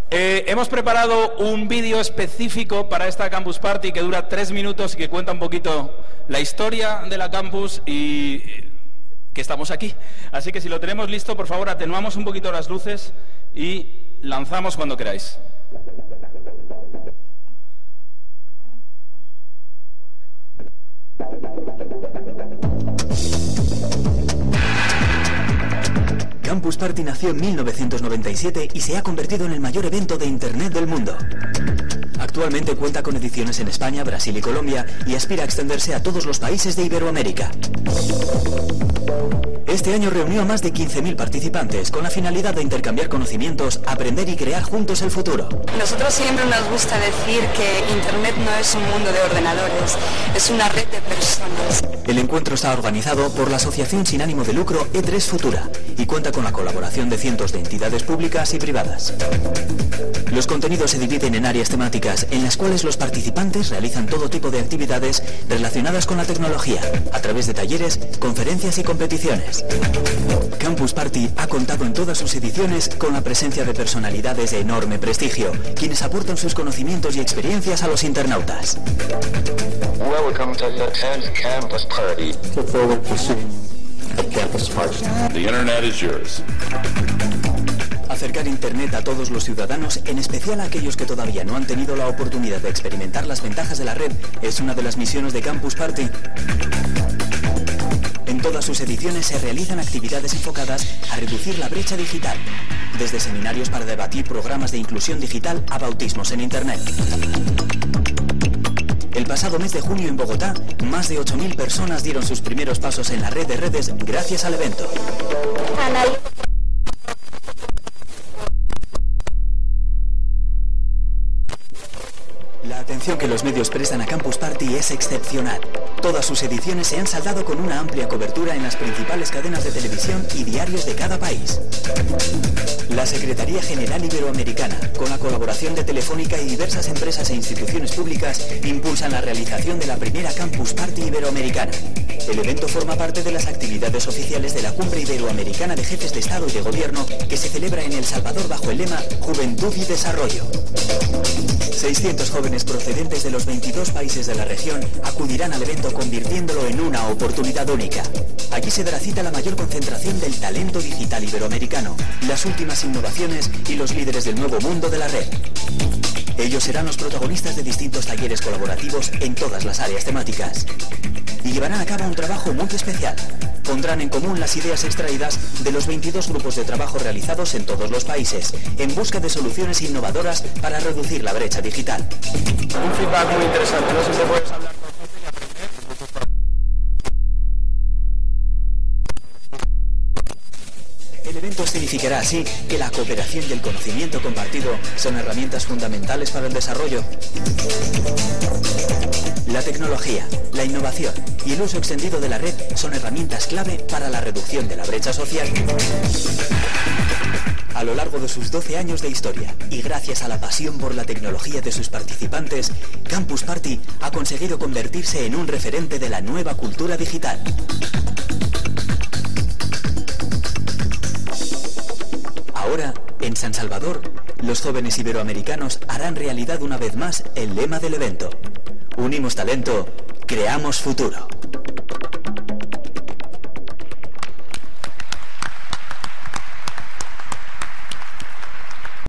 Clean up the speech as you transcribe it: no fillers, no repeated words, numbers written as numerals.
Hemos preparado un vídeo específico para esta Campus Party que dura 3 minutos y que cuenta un poquito la historia de la campus y que estamos aquí. Así que si lo tenemos listo, por favor, atenuamos un poquito las luces y lanzamos cuando queráis. Campus Party nació en 1997 y se ha convertido en el mayor evento de Internet del mundo. Actualmente cuenta con ediciones en España, Brasil y Colombia y aspira a extenderse a todos los países de Iberoamérica. Este año reunió a más de 15.000 participantes con la finalidad de intercambiar conocimientos, aprender y crear juntos el futuro. Nosotros siempre nos gusta decir que Internet no es un mundo de ordenadores, es una red de personas. El encuentro está organizado por la asociación sin ánimo de lucro E3 Futura y cuenta con la colaboración de cientos de entidades públicas y privadas. Los contenidos se dividen en áreas temáticas en las cuales los participantes realizan todo tipo de actividades relacionadas con la tecnología, a través de talleres, conferencias y competiciones. Campus Party ha contado en todas sus ediciones con la presencia de personalidades de enorme prestigio, quienes aportan sus conocimientos y experiencias a los internautas. Welcome to the 10th Campus Party. Look forward to seeing you at Campus Party. The internet is yours. Acercar Internet a todos los ciudadanos, en especial a aquellos que todavía no han tenido la oportunidad de experimentar las ventajas de la red, es una de las misiones de Campus Party. En todas sus ediciones se realizan actividades enfocadas a reducir la brecha digital, desde seminarios para debatir programas de inclusión digital a bautismos en Internet. El pasado mes de junio en Bogotá, más de 8.000 personas dieron sus primeros pasos en la red de redes gracias al evento. La atención que los medios prestan a Campus Party es excepcional. Todas sus ediciones se han saldado con una amplia cobertura en las principales cadenas de televisión y diarios de cada país. La Secretaría General Iberoamericana, con la colaboración de Telefónica y diversas empresas e instituciones públicas, impulsan la realización de la primera Campus Party Iberoamericana. El evento forma parte de las actividades oficiales de la Cumbre Iberoamericana de Jefes de Estado y de Gobierno que se celebra en El Salvador bajo el lema Juventud y Desarrollo. 600 jóvenes procedentes de los 22 países de la región acudirán al evento convirtiéndolo en una oportunidad única. Aquí se dará cita a la mayor concentración del talento digital iberoamericano, las últimas innovaciones y los líderes del nuevo mundo de la red. Ellos serán los protagonistas de distintos talleres colaborativos en todas las áreas temáticas. Y llevarán a cabo un trabajo muy especial. Pondrán en común las ideas extraídas de los 22 grupos de trabajo realizados en todos los países, en busca de soluciones innovadoras para reducir la brecha digital. Un feedback muy interesante, no sé si puedes hablar con El evento significará así que la cooperación y el conocimiento compartido son herramientas fundamentales para el desarrollo. La tecnología, la innovación y el uso extendido de la red son herramientas clave para la reducción de la brecha social. A lo largo de sus 12 años de historia y gracias a la pasión por la tecnología de sus participantes, Campus Party ha conseguido convertirse en un referente de la nueva cultura digital. Ahora, en San Salvador, los jóvenes iberoamericanos harán realidad una vez más el lema del evento. Unimos talento, creamos futuro.